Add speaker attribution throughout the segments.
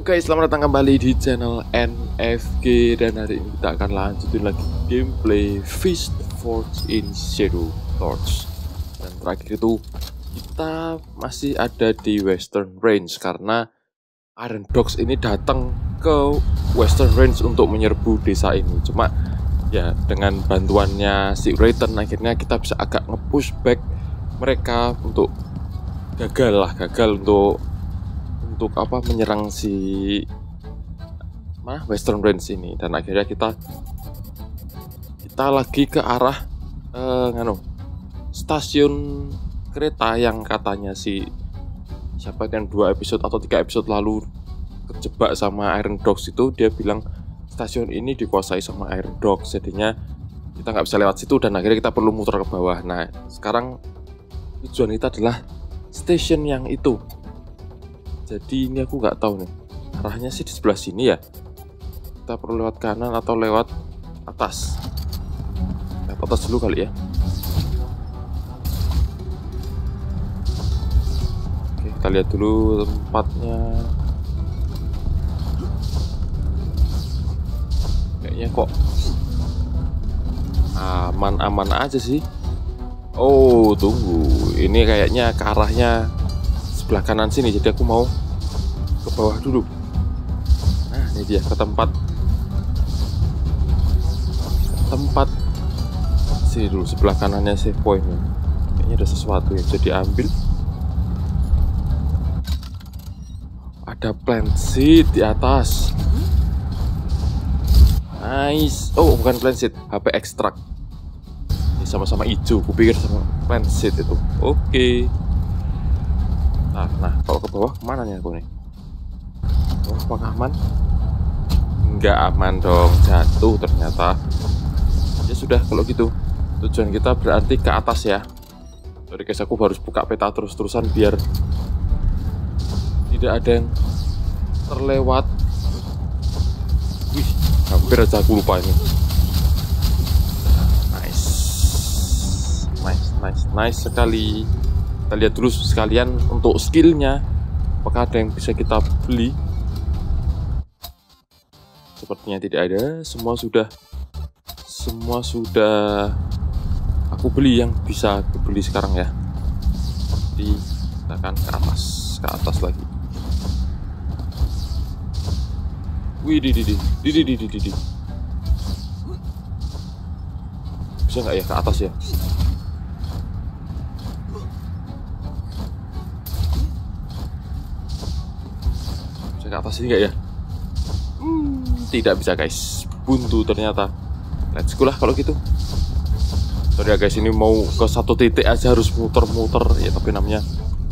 Speaker 1: guys, selamat datang kembali di channel NFG. Dan hari ini kita akan lanjutin lagi gameplay Fist Forged in Shadow Torch. Dan terakhir itu kita masih ada di Western Range karena Iron Dogs ini datang ke Western Range untuk menyerbu desa ini. Cuma ya dengan bantuannya si Raiden akhirnya kita bisa agak nge-push back mereka untuk gagal untuk menyerang si Western Range ini. Dan akhirnya kita lagi ke arah stasiun kereta yang katanya siapa kan 2 episode atau 3 episode lalu terjebak sama Iron Dogs itu. Dia bilang stasiun ini dikuasai sama Iron Dogs, jadinya kita nggak bisa lewat situ dan akhirnya kita perlu muter ke bawah. Nah sekarang tujuan kita adalah station yang itu. Jadi ini aku nggak tahu nih, arahnya sih di sebelah sini ya. Kita perlu lewat kanan atau lewat atas. Lewat atas dulu kali ya. Oke, kita lihat dulu tempatnya. Kayaknya kok aman-aman aja sih. Oh tunggu, ini kayaknya ke arahnya sebelah kanan sini, jadi aku mau ke bawah dulu. Nah ini dia ke tempat sini dulu, sebelah kanannya save point. Kayaknya ada sesuatu yang bisa diambil. Ada plant seed di atas. Nice. Oh bukan plant seed, HP extract. Ini sama-sama hijau, kupikir sama plant seed itu. Oke. Nah, kalau ke bawah kemana nih aku nih? Oh, apakah aman? Nggak aman dong, jatuh ternyata. Ya sudah, kalau gitu tujuan kita berarti ke atas ya. Sorry guys, aku harus buka peta terus-terusan biar tidak ada yang terlewat. Wih, hampir aja aku lupa ini. Nice sekali. Kita lihat dulu sekalian untuk skillnya, apakah ada yang bisa kita beli. Sepertinya tidak ada. Semua sudah aku beli yang bisa aku beli sekarang ya. Jadi kita akan ke atas lagi. Wih, bisa nggak ya ke atas ya? Ke atas ini enggak ya? Tidak bisa guys, buntu ternyata. Let's go lah kalau gitu. Sorry ya guys, ini mau ke satu titik aja harus muter-muter ya, tapi namanya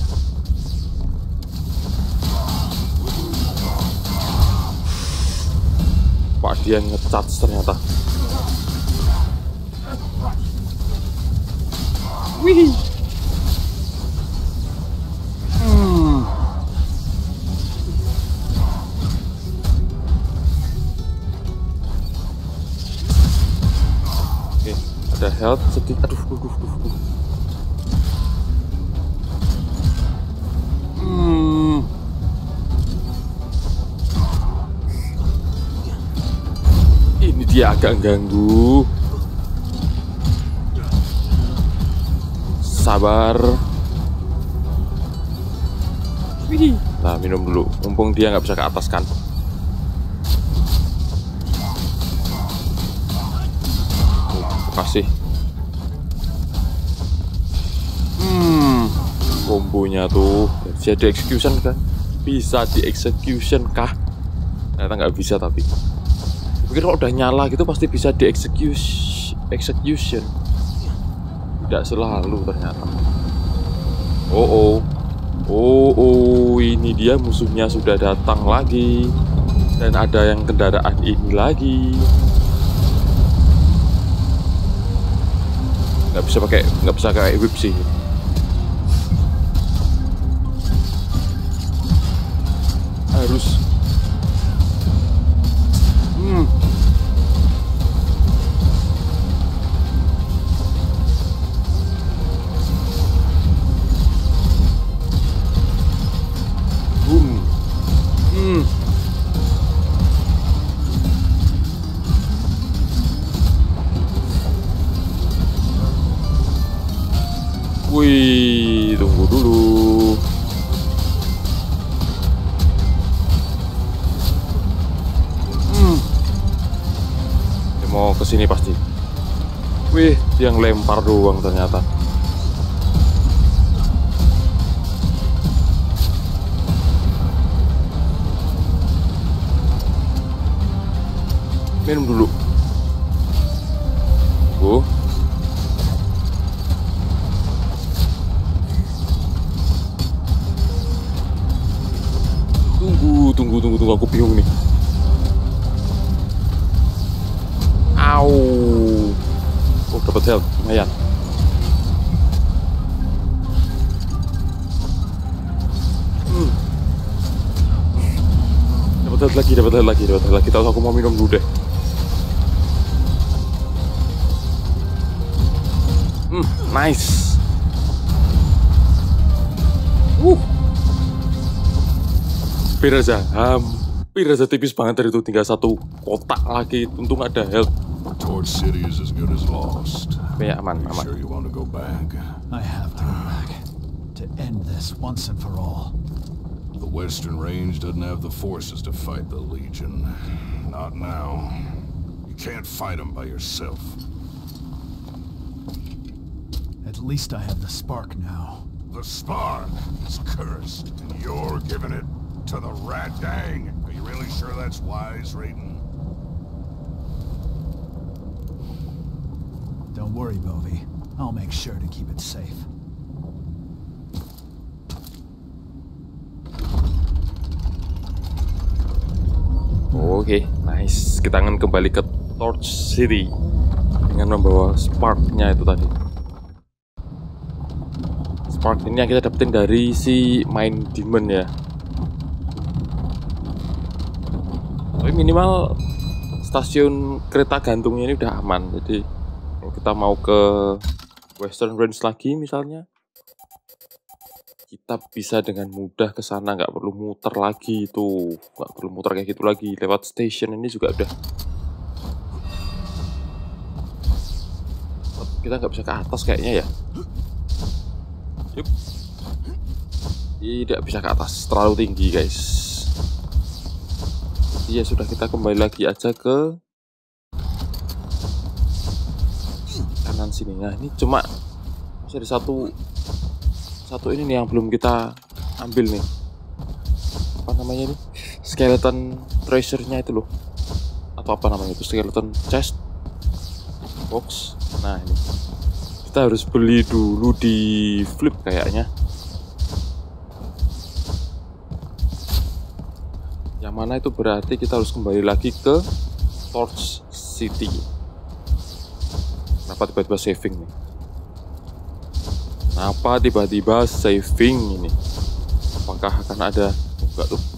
Speaker 1: Pak dia nge-charge ternyata. Wih. Ada health sedikit. Aduh. Ini dia agak ganggu. Sabar. Nah minum dulu, mumpung dia nggak bisa ke atas kan. Kasih kombonya tuh bisa di execution kan? Bisa di execution kah? Ternyata nggak bisa, tapi pikir kalau udah nyala gitu pasti bisa di execution. Tidak selalu ternyata. Oh ini dia musuhnya sudah datang lagi, dan ada yang kendaraan ini lagi. nggak bisa kayak whip sih. Harus Wih, tunggu dulu. Dia mau kesini pasti. Wih, dia ngelempar doang ternyata. Minum dulu. Tunggu, aku bingung nih. Au. Oh, dapat health, lumayan. Dapat health lagi. Tahu aku mau minum dulu deh. Nice. Hampir aja tipis banget dari itu, tinggal satu kotak lagi. Untung ada health.
Speaker 2: Torch City is as good as lost.
Speaker 1: Ya, aman.
Speaker 2: Sure you want to go back?
Speaker 3: I have to go back to end this once and for all.
Speaker 2: The Western Range doesn't have the forces to fight the Legion. Not now. You can't fight them by yourself.
Speaker 3: At least I have the spark now.
Speaker 2: The spark is cursed, and you're giving it to the Rat Dang. Are you really sure that's wise, Raiden?
Speaker 3: Don't worry, Bovi. I'll make sure to keep it safe.
Speaker 1: Oke, nice. Kita akan kembali ke Torch City dengan membawa sparknya itu tadi. Spark ini yang kita dapetin dari si Mind Demon ya. Tapi minimal stasiun kereta gantungnya ini udah aman. Jadi kalau kita mau ke Western Range lagi misalnya, kita bisa dengan mudah ke sana, nggak perlu muter lagi tuh, nggak perlu muter kayak gitu lagi. Lewat station ini juga udah. Kita nggak bisa ke atas kayaknya ya. Yup. Tidak bisa ke atas, terlalu tinggi guys. Iya, sudah, kita kembali lagi aja ke kanan sini. Nah, ini cuma masih ada satu ini nih yang belum kita ambil nih. Apa namanya ini? Skeleton treasure-nya itu loh. Atau apa namanya itu? Skeleton chest box. Nah, ini kita harus beli dulu di Flip kayaknya. Yang mana itu berarti kita harus kembali lagi ke Torch City. Kenapa tiba-tiba saving nih? Kenapa tiba-tiba saving ini? Apakah akan ada? Enggak tuh.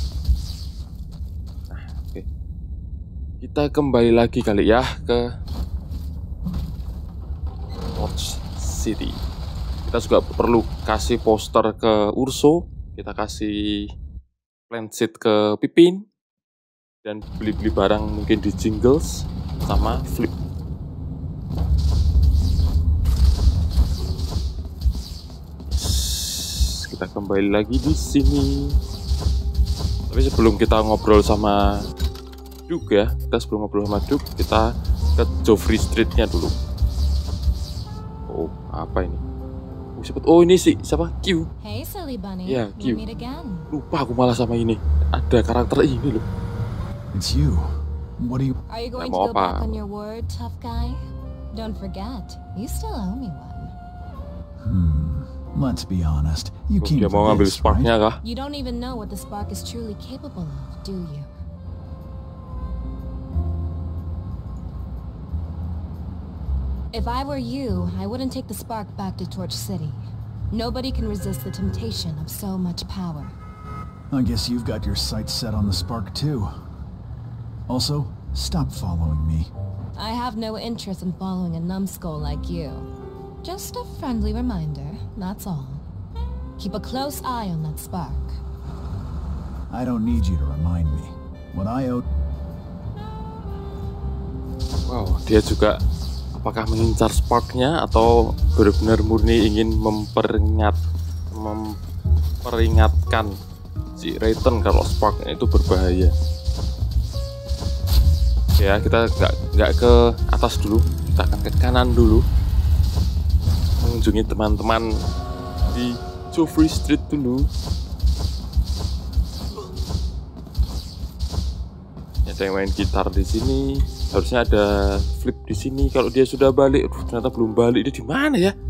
Speaker 1: Nah, oke. Kita kembali lagi kali ya ke Torch City. Kita juga perlu kasih poster ke Urso. Kita kasih plant seed ke Pipin, dan beli-beli barang mungkin di Jingles sama Flip. Kita kembali lagi di sini. Tapi sebelum kita ngobrol sama Duke ya, kita ke Joffrey Street-nya dulu. Oh, apa ini? Oh, ini sih siapa? Q.
Speaker 4: Hey, silly bunny.
Speaker 1: Ya, Q.
Speaker 4: We meet again.
Speaker 1: Lupa aku malah sama ini. Ada karakter ini loh.
Speaker 3: It's you. What do you...
Speaker 4: Are you going to go back on your word, tough guy? Don't forget, you still owe me one.
Speaker 3: Let's be honest. You came
Speaker 1: Dia mau
Speaker 3: for
Speaker 1: ngambil
Speaker 3: this,
Speaker 1: sparknya kah?
Speaker 4: You don't even know what the spark is truly capable of, do you? If I were you, I wouldn't take the spark back to Torch City. Nobody can resist the temptation of so much power.
Speaker 3: I guess you've got your sights set on the spark too. Also, stop following me.
Speaker 4: I have no interest in following a numbskull like you. Just a friendly reminder, that's all. Keep a close eye on that spark.
Speaker 3: I don't need you to remind me. What I owe...
Speaker 1: Wow, dia juga apakah mengincar sparknya atau benar-benar murni ingin memperingatkan si Raiden kalau sparknya itu berbahaya. Ya, kita nggak ke atas dulu, kita akan ke kanan dulu, mengunjungi teman-teman di Joffrey Street dulu. Ada yang main gitar di sini. Harusnya ada Flip di sini. Kalau dia sudah balik, ternyata belum balik. Dia di mana ya?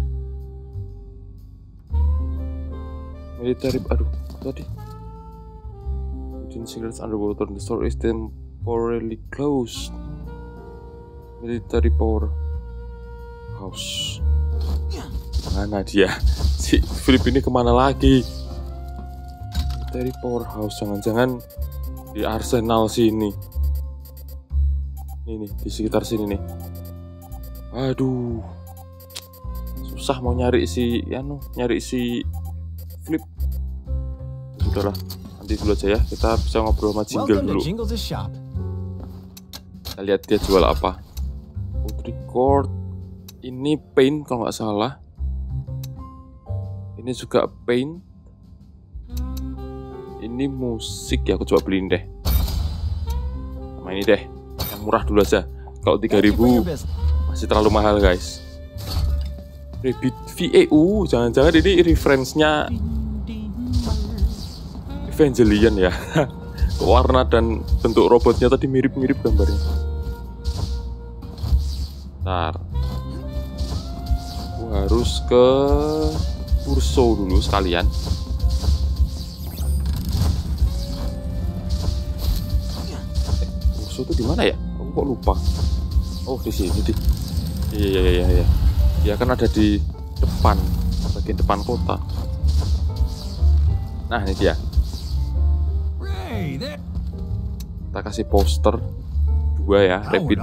Speaker 1: Military, aduh, tadi. Within cigarettes underwater, the store is temporarily closed. Military power house. Mana dia? Si Flip ini kemana lagi? Military power house, jangan-jangan di Arsenal sini. Ini di sekitar sini nih. Aduh, susah mau nyari si Flip. Sudahlah, nanti dulu aja ya. Kita bisa ngobrol sama Jingle dulu. Kita lihat dia jual apa. Food record. Ini paint kalau nggak salah. Ini juga paint. Ini musik ya, aku coba beliin deh. Sama ini deh. Murah dulu aja. Kalau 3.000 masih terlalu mahal guys. Rabbit VEU, jangan-jangan ini reference-nya Evangelion ya. Warna dan bentuk robotnya tadi mirip-mirip gambarnya. Bentar, aku harus ke Urso dulu sekalian. Urso itu di mana ya? Kok lupa? Oh, di sini di. Iya. Dia kan ada di depan, bagian depan kota. Nah, ini dia. Kita kasih poster 2 ya, Rabbit.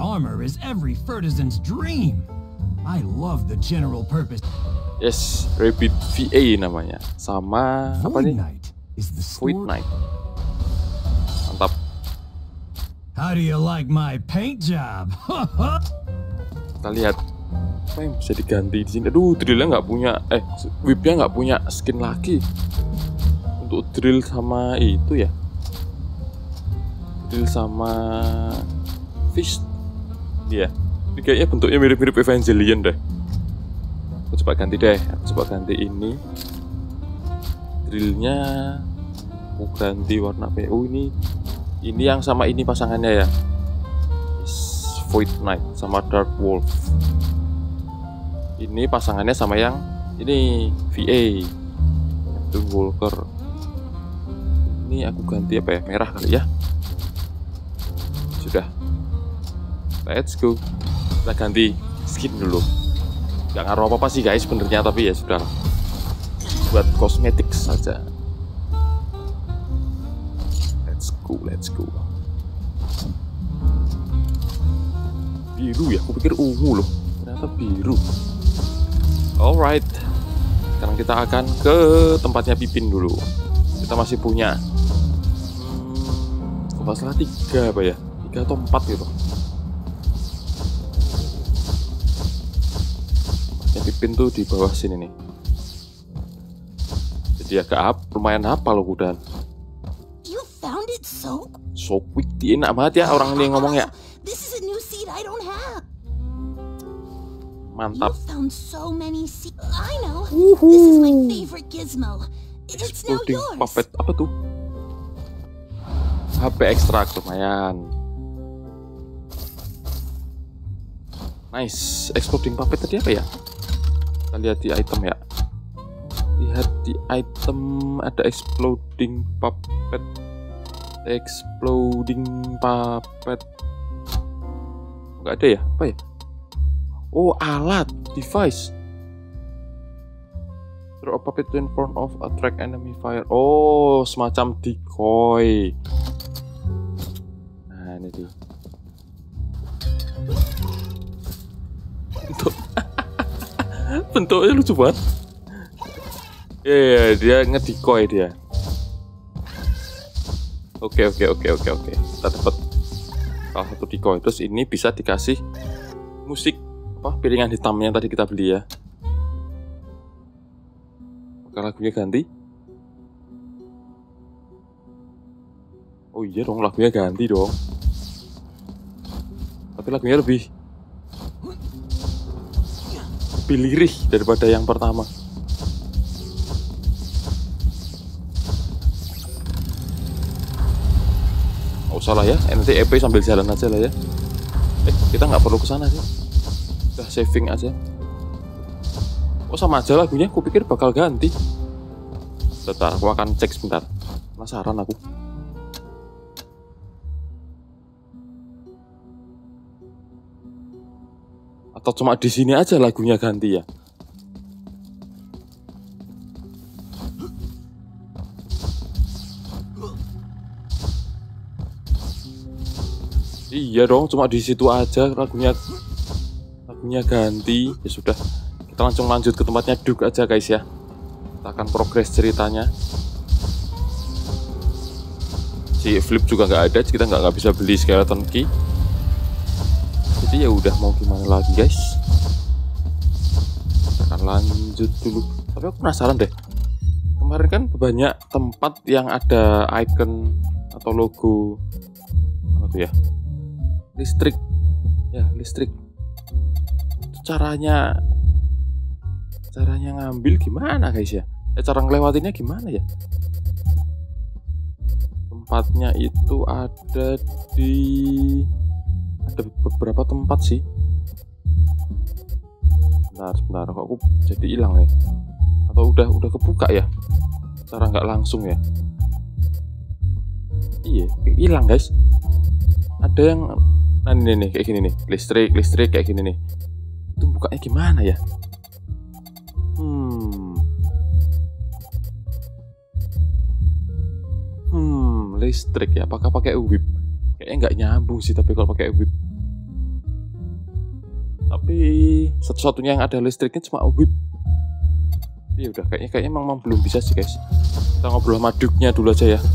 Speaker 1: Yes, Rabbit VA namanya. Sama apa nih? Void Knight. Mantap.
Speaker 3: How do you like my paint job?
Speaker 1: Kita lihat apa yang bisa diganti di sini. Aduh, drillnya nggak punya, whipnya nggak punya skin lagi untuk drill sama itu ya. Drill sama fish. Dia, ini kayaknya bentuknya mirip-mirip Evangelion deh. Aku coba ganti deh. Aku coba ganti ini. Drillnya aku ganti warna PU ini. Ini yang sama ini pasangannya ya. Void Knight sama Dark Wolf. Ini pasangannya sama yang ini VA. Itu Walker. Ini aku ganti apa ya? Merah kali ya. Sudah. Let's go. Kita ganti skin dulu. Gak ngaruh apa-apa sih guys sebenarnya, tapi ya sudah. Buat kosmetik saja. Let's go. Biru ya, aku pikir ungu loh, ternyata biru. Alright, sekarang kita akan ke tempatnya Pipin dulu. Kita masih punya kalau salah 3 apa ya, 3 atau 4 gitu. Tempatnya Pipin tuh di bawah sini nih. Jadi agak lumayan hafal loh udah. So quick, enak banget ya orang ini ngomong ya.
Speaker 5: This is a new seed I don't have.
Speaker 1: Mantap.
Speaker 5: You found so many seeds. I know. This is my favorite gizmo. It's now
Speaker 1: Exploding
Speaker 5: yours.
Speaker 1: puppet apa tuh? HP ekstrak lumayan. Nice. Exploding puppet tadi apa ya? Kita lihat di item ya. Lihat di item ada exploding puppet. Exploding puppet. Nggak ada ya? Apa ya? Oh, alat, device. Throw a puppet to in front of attract enemy fire. Oh, semacam decoy. Nah, ini dia. Bentuknya lucu banget. Iya, dia ngedecoy dia. Oke. Kita dapat salah satu decoy. Terus ini bisa dikasih musik apa piringan hitamnya yang tadi kita beli ya. Apakah lagunya ganti? Oh iya dong, lagunya ganti dong. Tapi lagunya lebih lirih daripada yang pertama. Oh salah ya, nanti EP sambil jalan aja lah ya. Kita nggak perlu kesana sih. Udah saving aja. Oh sama aja lagunya, aku pikir bakal ganti. Bentar, aku akan cek sebentar. Penasaran aku. Atau cuma di sini aja lagunya ganti ya? Iya dong, cuma di situ aja lagunya ganti. Ya sudah, kita langsung lanjut ke tempatnya Duke aja guys ya. Kita akan progres ceritanya. Si Flip juga nggak ada, kita nggak bisa beli skeleton key. Jadi ya udah, mau gimana lagi guys. Kita akan lanjut dulu. Tapi aku penasaran deh. Kemarin kan banyak tempat yang ada icon atau logo apa tuh ya? Listrik. Ya, listrik. Itu caranya ngambil gimana guys ya? Cara ngelewatinnya gimana ya? Tempatnya itu ada beberapa tempat sih. Sebentar, kok aku jadi hilang nih? Atau udah kebuka ya? Cara nggak langsung ya? Iya, hilang guys. Ada yang nah ini nih kayak gini nih, listrik kayak gini nih. Itu bukanya gimana ya? Listrik ya, apakah pakai whip? Kayaknya nggak nyambung sih tapi kalau pakai whip. Tapi satu-satunya yang ada listriknya cuma whip. Ya udah, kayaknya memang belum bisa sih guys. Kita ngobrol sama Duke-nya dulu aja ya.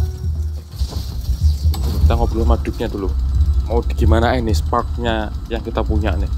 Speaker 1: Kita ngobrol sama Duke-nya dulu. Mau gimana ini spark-nya yang kita punya nih?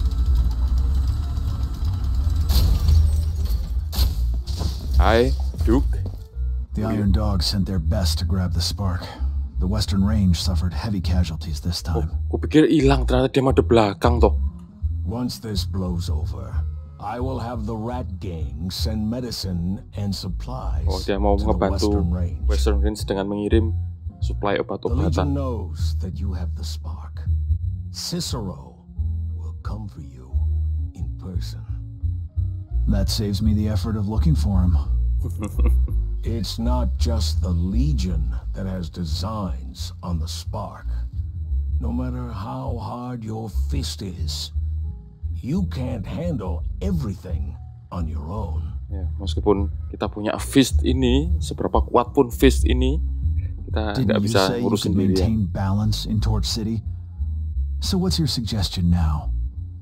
Speaker 1: Hai, Duke.
Speaker 3: The Iron Dogs sent their best to grab the spark. The Western Range suffered heavy casualties this time.
Speaker 1: Aku pikir hilang, ternyata dia made belakang toh.
Speaker 6: Once this blows over, I will have the rat gang send medicine and supplies
Speaker 1: Dia mau
Speaker 6: to the
Speaker 1: ngebantu
Speaker 6: Western Range.
Speaker 1: Western Range dengan mengirim suplai
Speaker 6: The Legion
Speaker 1: obat-obatan.
Speaker 6: knows that you have the spark. Cicero will come for you in person.
Speaker 3: That saves me the effort of looking for him.
Speaker 6: It's not just the Legion that has designs on the spark. No matter how hard your fist is, you can't handle everything on your own.
Speaker 1: Ya, meskipun kita punya fist ini, seberapa kuat pun fist ini, kita nggak
Speaker 3: Didn't you
Speaker 1: bisa
Speaker 3: say you
Speaker 1: ngurus
Speaker 3: could
Speaker 1: sendiri ya.
Speaker 3: maintain balance in Torch City? So what's your suggestion now?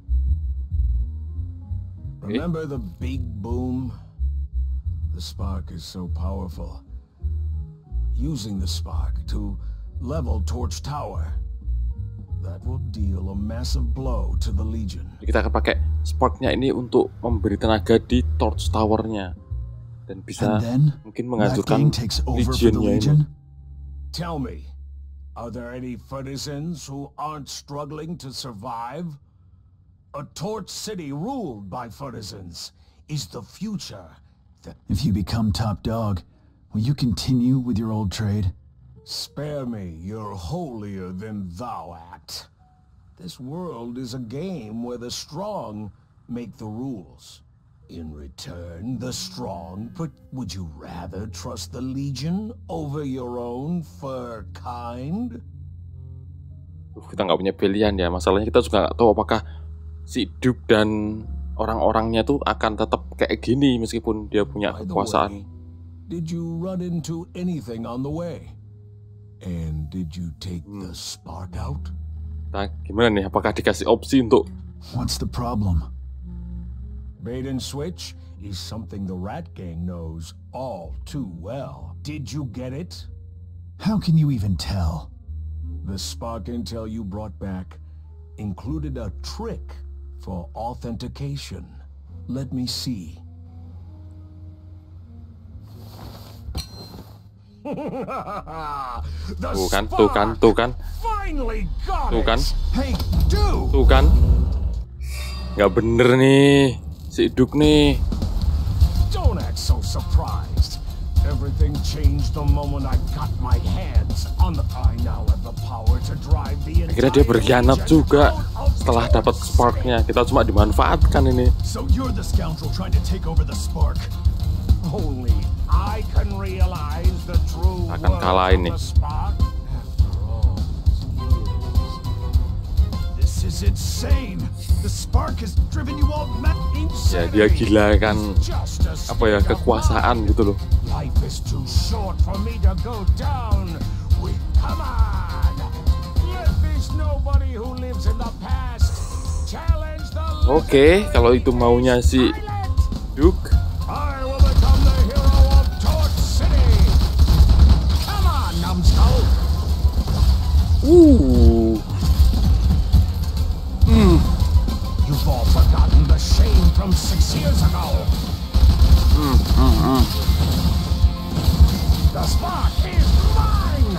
Speaker 6: Remember the big boom? The spark is so powerful. Using the spark to level Torch Tower, that will deal a massive blow to the Legion.
Speaker 1: Kita akan pakai sparknya ini untuk memberi tenaga di Torch Tower-nya dan bisa
Speaker 3: And then
Speaker 1: mungkin
Speaker 3: that
Speaker 1: menghancurkan
Speaker 3: gang takes over for the
Speaker 1: Legionnya ini.
Speaker 3: Legion?
Speaker 6: Tell me, are there any Furtisans who aren't struggling to survive? A Torch City ruled by Furtisans is the future.
Speaker 3: If you become top dog, will you continue with your old trade?
Speaker 6: Spare me your holier-than-thou act. This world is a game where the strong make the rules. In return, the strong, but would you rather trust the Legion over your own fur kind?
Speaker 1: Kita nggak punya pilihan ya. Masalahnya kita juga nggak tahu apakah si Duke dan orang-orangnya tuh akan tetap kayak gini meskipun dia punya
Speaker 6: By the
Speaker 1: kekuasaan.
Speaker 6: way, did you run into anything on the way? And did you take the spark out?
Speaker 1: Nah, gimana nih? Apakah dikasih opsi untuk
Speaker 3: What's the problem?
Speaker 6: Bait and switch is something the Rat Gang knows all too well. Did you get it?
Speaker 3: How can you even tell?
Speaker 6: The spark intel you brought back included a trick for authentication. Let me see.
Speaker 1: Tuh kan, tuh kan, tuh kan, tuh kan,
Speaker 6: Hey, dude!
Speaker 1: tuh kan. Nggak bener nih, si Duke nih.
Speaker 6: Don't act so surprised. Everything changed the moment I got my hands on the. I now have the power to drive the entire.
Speaker 1: Akhirnya dia berkhianat juga setelah dapat sparknya. Kita cuma dimanfaatkan ini.
Speaker 3: So you're the scoundrel trying to take over the spark.
Speaker 6: Only I can realize the true
Speaker 1: Akan kalahin nih.
Speaker 6: spark. After all
Speaker 3: This is insane. The spark has driven you all mad.
Speaker 1: Ya dia gila kan, apa ya, kekuasaan gitu loh.
Speaker 6: Life is too short for me to go down. Come on. Let this nobody who lives in the past challenge the
Speaker 1: Oke, kalau itu maunya si Duke.
Speaker 6: I will become the hero of Torch City. Come on, numbskull. You've all forgotten the shame from 6 years ago. The spark is mine.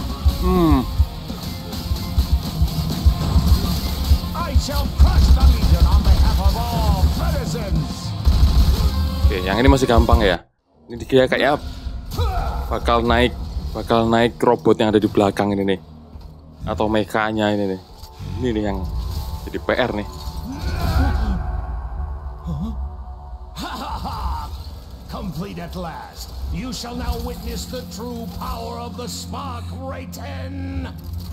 Speaker 6: I shall crush the Legion on behalf of all citizens.
Speaker 1: Oke, yang ini masih gampang ya. Ini dia kayak bakal naik robot yang ada di belakang ini nih, atau mekanya ini nih. Ini nih yang jadi PR nih.
Speaker 6: Complete at last. You shall now witness the true power of the spark, Rayten.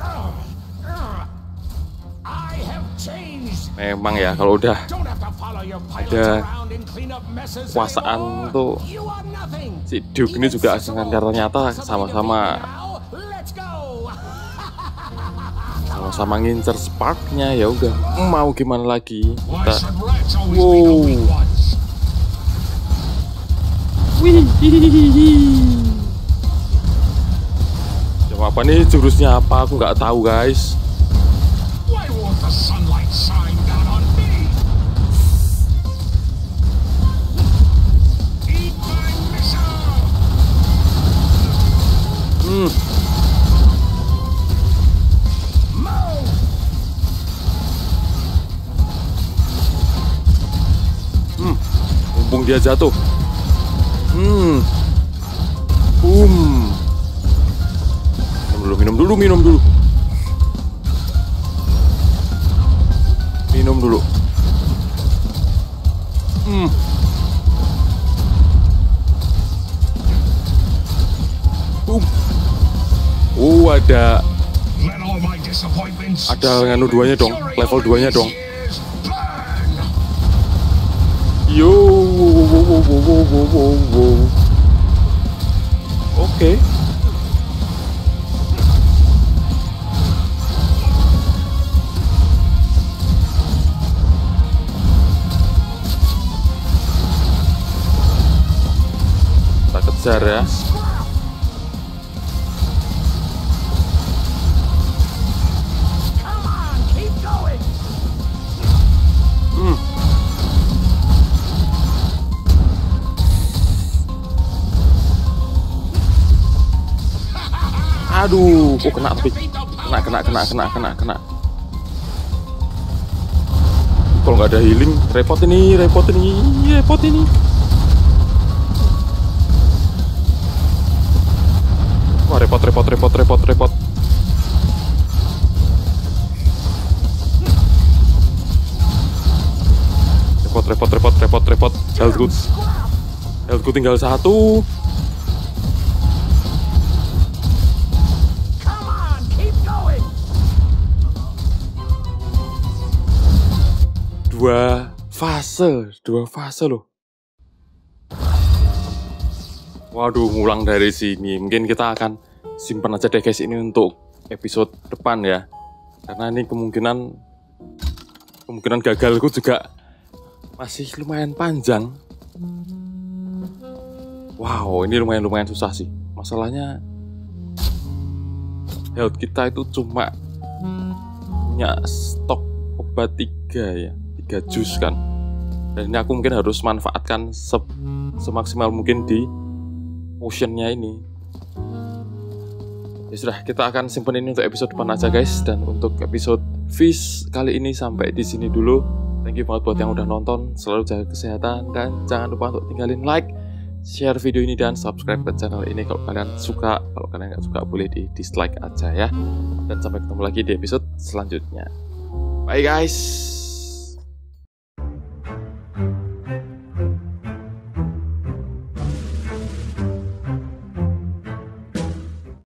Speaker 6: I have changed.
Speaker 1: Memang ya, kalau udah
Speaker 6: Don't have to follow your pilots
Speaker 1: ada
Speaker 6: around and clean up messes
Speaker 1: kekuasaan
Speaker 6: anymore.
Speaker 1: tuh,
Speaker 6: You are nothing.
Speaker 1: si Duke ini juga asalkan ternyata sama-sama
Speaker 6: Let's go.
Speaker 1: sama-sama ngincer sparknya. Ya udah, mau gimana lagi
Speaker 2: Why
Speaker 1: kita.
Speaker 2: should rats always be the
Speaker 1: Wow.
Speaker 2: weak ones?
Speaker 1: Coba apa nih jurusnya, apa aku nggak tahu guys.
Speaker 2: Why won't the sunlight shine down on me? Eat my missile!
Speaker 1: Mumpung dia jatuh. Boom. Minum dulu. Minum dulu. Boom. Oh, ada
Speaker 2: Let all my disappointments
Speaker 1: nganu duanya dong, level 2-nya dong.
Speaker 2: burn!
Speaker 1: Yo, wow. Oke. Kita kejar ya.
Speaker 6: Come on, keep going.
Speaker 1: Aduh, kok kena tapi. Kena. Kalau nggak ada healing, repot ini. Wah, repot. Repot. Healthku tinggal 1.
Speaker 6: Come on, keep going.
Speaker 1: Dua fase loh. Waduh, ngulang dari sini. Mungkin kita akan simpan aja deh guys ini untuk episode depan ya. Karena ini kemungkinan gagalku juga masih lumayan panjang. Wow, ini lumayan susah sih. Masalahnya health kita itu cuma punya stok obat 3 ya. 3 3 jus kan. Dan ini aku mungkin harus manfaatkan semaksimal mungkin di potionnya ini. Ya sudah, kita akan simpen ini untuk episode depan aja guys. Dan untuk episode Fish kali ini sampai di sini dulu. Thank you banget buat yang udah nonton. Selalu jaga kesehatan dan jangan lupa untuk tinggalin like, share video ini dan subscribe ke channel ini kalau kalian suka. Kalau kalian nggak suka boleh di dislike aja ya. Dan sampai ketemu lagi di episode selanjutnya. Bye guys.